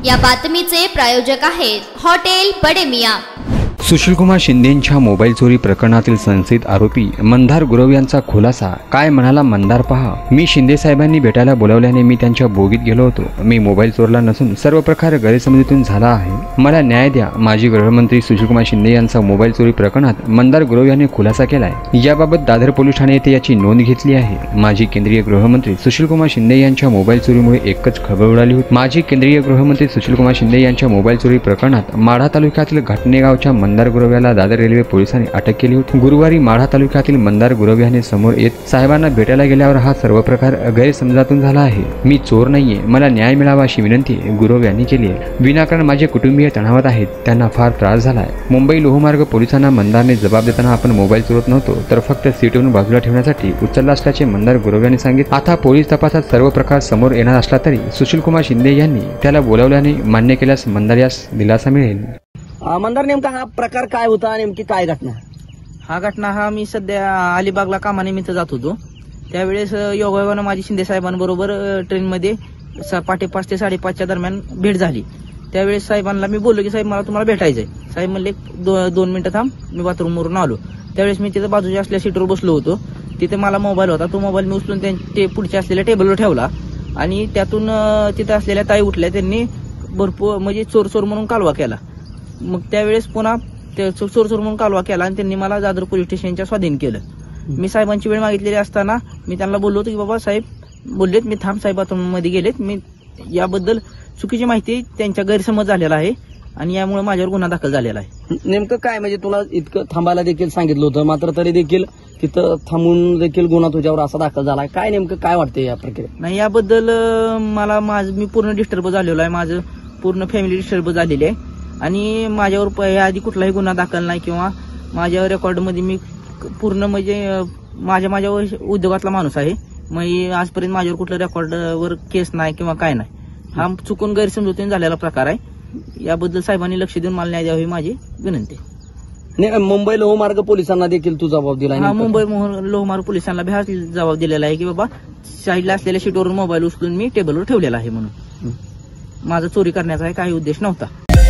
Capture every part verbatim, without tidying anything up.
या बातमीचे प्रायोजक आहेत हॉटेल बडे मियां। सुशीलकुमार शिंदेंच्या मोबाईल चोरी प्रकरणातील संशयित आरोपी मंदार गुरव यांचा खुलासा। काय म्हणाला मंदार पहा, मी शिंदे साहेबांनी भेटायला बोलावल्याने मी त्यांच्या बोगीत गेलो होतो। मी मोबाईल चोरला नसून सर्व प्रकार गैरसमजुतीतून झाला आहे। मला न्याय द्या। माजी गृहमंत्री सुशीलकुमार शिंदे यांचा मोबाईल चोरी प्रकरणात मंदार गुरव यांनी खुलासा केलाय। याबाबत दादर पोलीस ठाणे येथे याची नोंद घेतली आहे। माजी केंद्रीय गृहमंत्री सुशीलकुमार शिंदे यांच्या मोबाईल चोरीमुळे एकच खळबळ उडाली होती। माजी केंद्रीय गृहमंत्री सुशीलकुमार शिंदे यांच्या मोबाईल चोरी प्रकरणात माढा तालुक्यातील घाटणे गावच्या मंदार गुरव याला दादर रेल्वे पोलिसांनी अटक केली होती। गुरुवारी माढा तालुक्यातील मंदार गुरव याने समोर येत साहेबांना भेटायला गेल्यावर हा सर्व प्रकार गैरसमजातून झाला आहे। मी चोर नाहीये, मला न्याय मिळावा अशी विनंती गुरव यांनी केली आहे। विनाकारण माझे कुटुंबीय तणावात आहेत, त्यांना फार त्रास झालाय। मुंबई लोहमार्ग पोलिसांना मंदारने जबाब देताना आपण मोबाईल चोरत नव्हतो तर फक्त सीटवरून बाजूला ठेवण्यासाठी उचलला असल्याचे मंदार गुरव यांनी सांगितले। आता पोलीस तपासात सर्व प्रकार समोर येणार असला तरी सुशीलकुमार शिंदे यांनी त्याला बोलावल्याने मान्य केल्यास मंदार यास दिलासा मिळेल। मंदार, नेमका हा प्रकार काय होता, नेमकी काय घटना? हा घटना हा मी सध्या अलिबागला कामानिमित्त जात होतो। त्यावेळेस योगायोगानं माझी शिंदे साहेबांबरोबर ट्रेनमध्ये पहाटे पाच ते साडेपाचच्या दरम्यान भेट झाली। त्यावेळेस साहेबांना मी बोललो की साहेब मला तुम्हाला भेटायचंय। साहेब म्हणले दो, दोन मिनिटं थांब, मी बाथरूमवरून आलो। त्यावेळेस मी तिथं बाजूच्या असलेल्या सीटवर बसलो होतो। तिथे मला मोबाईल होता, तो मोबाईल मी उचलून ते पुढच्या असलेल्या टेबलवर ठेवला आणि त्यातून तिथे असलेल्या ताई उठल्या, त्यांनी भरपूर म्हणजे चोर चोर म्हणून कालवा केला। मग त्यावेळेस पुन्हा चोर चोर म्हणून कालवा केला आणि त्यांनी मला दादर पोलीस स्टेशनच्या स्वाधीन केलं। मी साहेबांची वेळ मागितलेली असताना मी त्यांना बोललो होतो की बाबा साहेब बोललेत मी थांब, साहेब मध्ये गेलेत। मी याबद्दल चुकीची माहिती त्यांच्या गैरसमज झालेला आहे आणि यामुळे माझ्यावर गुन्हा दाखल झालेला आहे। नेमकं काय म्हणजे तुला इतकं थांबायला देखील सांगितलं होतं, मात्र तरी देखील तिथं थांबून देखील गुन्हा तुझ्यावर असा दाखल झालाय, काय नेमकं काय वाटतंय या प्रक्रियेत? नाही, याबद्दल मला माझं मी पूर्ण डिस्टर्ब झालेलो आहे, माझं पूर्ण फॅमिली डिस्टर्ब झालेली आहे आणि माझ्यावर याआधी कुठलाही गुन्हा दाखल नाही किंवा माझ्या रेकॉर्डमध्ये मी पूर्ण म्हणजे माझ्या माझ्या उद्योगातला माणूस आहे। मग आजपर्यंत माझ्यावर कुठल्या रेकॉर्डवर केस नाही किंवा काय नाही। हा चुकून गैरसमजुतीने झालेला प्रकार आहे। याबद्दल साहेबांनी लक्ष देऊन मला न्याय द्यावा ही माझी विनंती आहे। मुंबई लोहमार्ग पोलिसांना देखील तू जबाब दिला? हा, मुंबई लोहमार्ग पोलिसांना भी हा जबाब दिलेला आहे की बाबा साईडला असलेल्या सीटवरून मोबाईल उचलून मी टेबलवर ठेवलेला आहे म्हणून। माझा चोरी करण्याचा काही उद्देश नव्हता।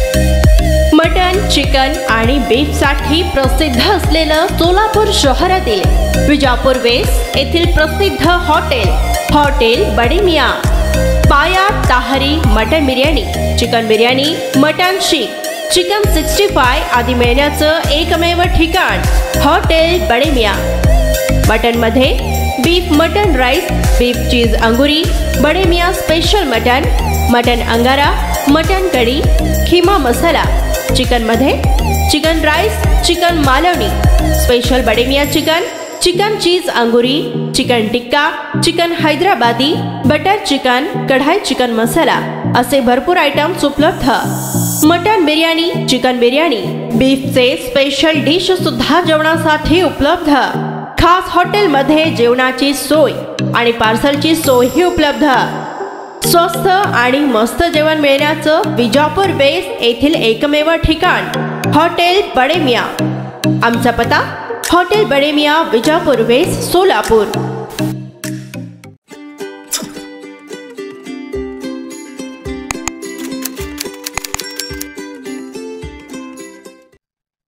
मटन, चिकन आणि बीफ साठी प्रसिद्ध असलेलं सोलापूर शहरातील विजापूर वेस्ट येथील प्रसिद्ध hotel hotel Bade Miyan. Paya tahari mutton biryani, chicken biryani, mutton seekh, chicken sixty five आदी मिळण्याचं एकमेव ठिकाण हॉटेल बडे मियां। मटन मध्ये beef mutton rice, beef cheese angoori, Bade Miyan special mutton, mutton angara, mutton kadhi, keema masala. Chicken मध्ये chicken rice, chicken Malvani, special Bade Miyan chicken, chicken cheese angoori, chicken tikka, chicken Hyderabadi, butter chicken, kadai chicken masala असे भरपूर items उपलब्ध। Mutton biryani, chicken biryani, बीफचे special dish सुद्धा जेवणासाठी उपलब्ध। खास हॉटेलमध्ये जेवणाची सोय आणि पार्सलची सोयही उपलब्ध। स्वस्त आणि मस्त जेवण मिळण्याचं विजापूर वेस्ट येथील एकमेव ठिकाण हॉटेल बडे मियां। आमचा पत्ता हॉटेल बडे मियां, विजापूर वेस्ट, सोलापूर।